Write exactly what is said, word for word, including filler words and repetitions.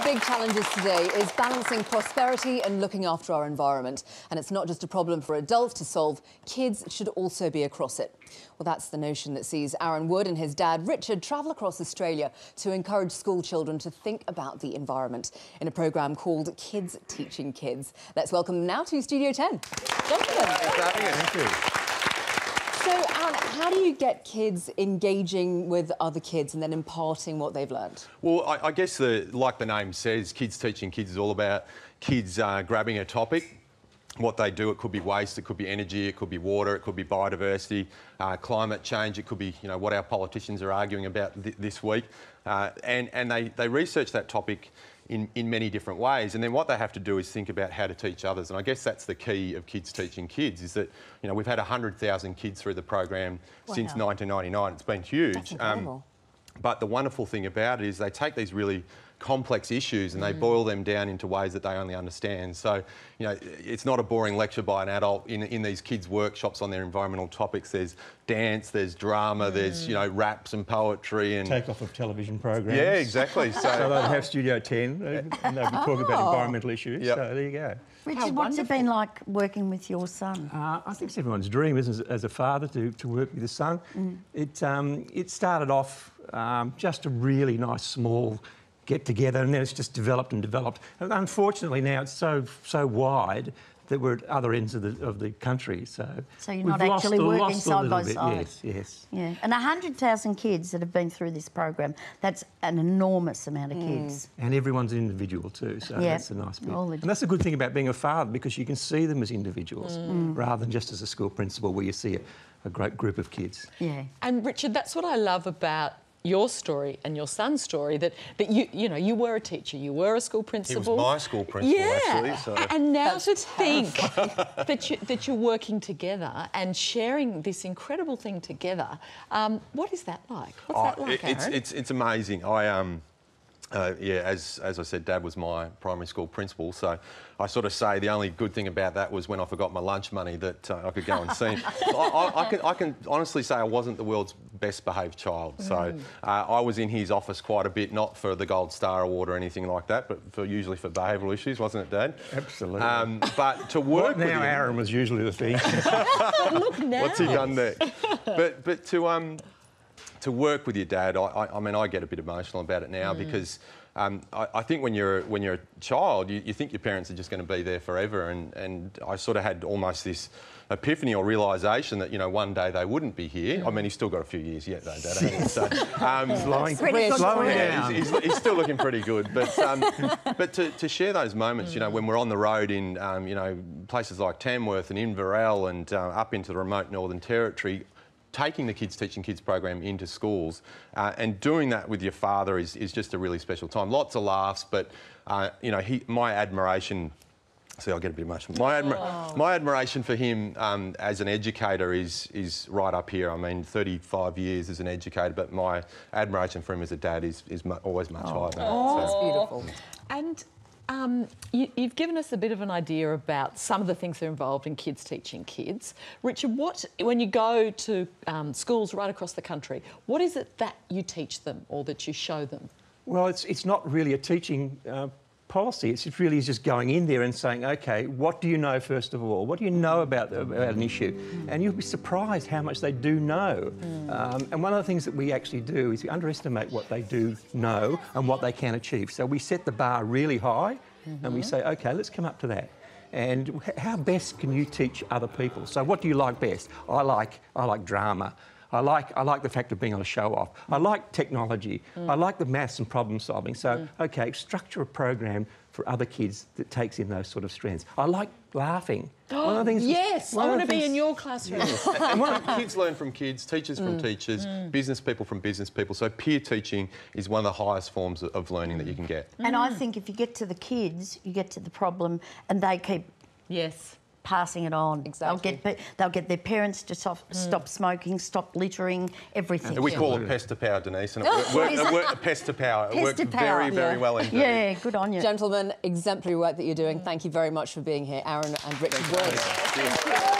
the big challenges today is balancing prosperity and looking after our environment. And it's not just a problem for adults to solve, kids should also be across it. Well, that's the notion that sees Arron Wood and his dad Richard travel across Australia to encourage school children to think about the environment in a programme called Kids Teaching Kids. Let's welcome them now to Studio ten. Gentlemen. Thank you. So, Arron, how do you get kids engaging with other kids and then imparting what they've learned? Well, I, I guess, the, like the name says, Kids Teaching Kids is all about kids uh, grabbing a topic. What they do, it could be waste, it could be energy, it could be water, it could be biodiversity, uh, climate change, it could be, you know, what our politicians are arguing about th this week. Uh, and and they, they research that topic in, in many different ways. And then what they have to do is think about how to teach others. And I guess that's the key of Kids Teaching Kids, is that, you know, we've had one hundred thousand kids through the program wow. since nineteen ninety-nine. It's been huge. That's incredible. Um, but the wonderful thing about it is they take these really complex issues and they mm. boil them down into ways that they only understand. So, you know, it's not a boring lecture by an adult. In, in these kids' workshops on their environmental topics, there's dance, there's drama, mm. there's, you know, raps and poetry and... Take off of television programs. Yeah, exactly. So, so they'll have Studio ten and they'll be talking oh. about environmental issues. Yep. So there you go. Richard, what's it been like working with your son? Uh, I think it's everyone's dream, isn't it, as a father, to, to work with his son. Mm. It, um, it started off um, just a really nice, small get-together, and then it's just developed and developed. And unfortunately now it's so so wide that we're at other ends of the, of the country, so... So you're not actually lost, working lost side by bit. side? Yes, yes. Yeah, and one hundred thousand kids that have been through this program, that's an enormous amount of mm. kids. And everyone's an individual too, so yeah. that's a nice bit. And that's the good thing about being a father, because you can see them as individuals mm. rather than just as a school principal where you see a, a great group of kids. Yeah. And Richard, that's what I love about your story and your son's story, that, that you you know, you were a teacher, you were a school principal. He was my school principal, yeah. actually. So. And now to think that, you, that you're working together and sharing this incredible thing together, um, what is that like? What's oh, that like, it's, Arron? it's, it's amazing. I... um. Uh, yeah, as, as I said, Dad was my primary school principal, so I sort of say the only good thing about that was when I forgot my lunch money that uh, I could go and see him. I, I, I, can, I can honestly say I wasn't the world's best behaved child, so uh, I was in his office quite a bit, not for the Gold Star Award or anything like that, but for usually for behavioural issues, wasn't it, Dad? Absolutely. Um, but to work now, with him... Arron was usually the thing. Look now. What's he done there? But, but to... Um, To work with your dad, I, I, I mean, I get a bit emotional about it now mm. because um, I, I think when you're when you're a child, you, you think your parents are just going to be there forever, and, and I sort of had almost this epiphany or realisation that, you know, one day they wouldn't be here. Mm. I mean, he's still got a few years yet, though, Dad. Hasn't he? So, um, slowing, slowing down. He's, he's, he's still looking pretty good, but um, but to, to share those moments, mm. you know, when we're on the road in um, you know, places like Tamworth and Inverell and uh, up into the remote Northern Territory, taking the Kids Teaching Kids program into schools uh, and doing that with your father is, is just a really special time. Lots of laughs, but, uh, you know, he, my admiration... See, I'll get a bit emotional. My, admi oh. my admiration for him um, as an educator is, is right up here. I mean, thirty-five years as an educator, but my admiration for him as a dad is, is mu always much oh. higher than oh. that. That's beautiful. And... Um, you, you've given us a bit of an idea about some of the things that are involved in Kids Teaching Kids. Richard, what, when you go to um, schools right across the country, what is it that you teach them or that you show them? Well, it's, it's not really a teaching uh, policy. It's just really just going in there and saying, OK, what do you know, first of all? What do you know about, about an issue? And you'll be surprised how much they do know. Mm. Um, and one of the things that we actually do is we underestimate what they do know and what they can achieve. So we set the bar really high mm-hmm. and we say, OK, let's come up to that. And how best can you teach other people? So what do you like best? I like, I like drama. I like, I like the fact of being on a show-off. Mm. I like technology. Mm. I like the maths and problem-solving. So, mm. OK, structure a program for other kids that takes in those sort of strands. I like laughing. One of the things, yes, I want to be in your classroom. Yes. And one of kids learn from kids, teachers from mm. teachers, mm. business people from business people. So peer teaching is one of the highest forms of learning that you can get. And mm. I think if you get to the kids, you get to the problem and they keep... Yes. passing it on. Exactly. They'll get, they'll get their parents to stop, mm. stop smoking, stop littering, everything. And we call it pest to power, Denise, and it worked, work, it worked, pest to power. It pest worked to power. very, very yeah. well indeed. Yeah, good on you. Gentlemen, exemplary work that you're doing. Thank you very much for being here, Arron and Richard Wood.